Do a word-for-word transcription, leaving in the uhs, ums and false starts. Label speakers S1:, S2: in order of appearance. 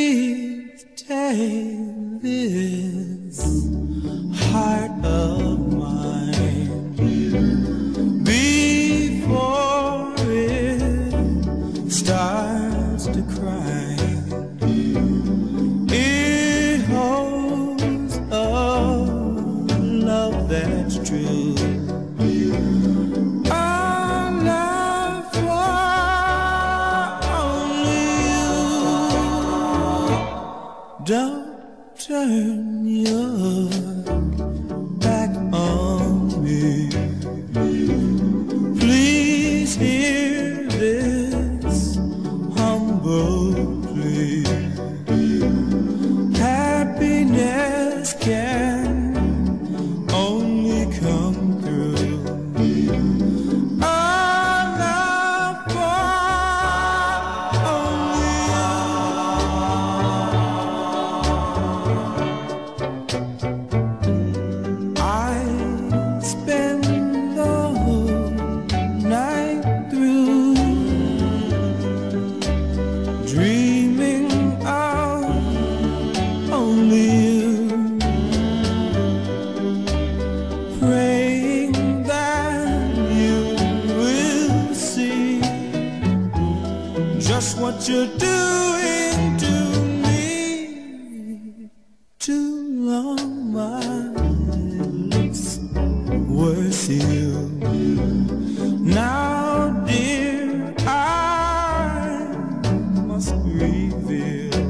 S1: Please take this heart of mine before it starts to cry. It holds a love that's true. Don't turn your back on me. Please hear this humble plea. Happiness can only come through a love for only you. I spend the whole night through dreaming of only you, praying that you will see just what you're doing to me. Too long my lips were sealed. Now, dear, I must reveal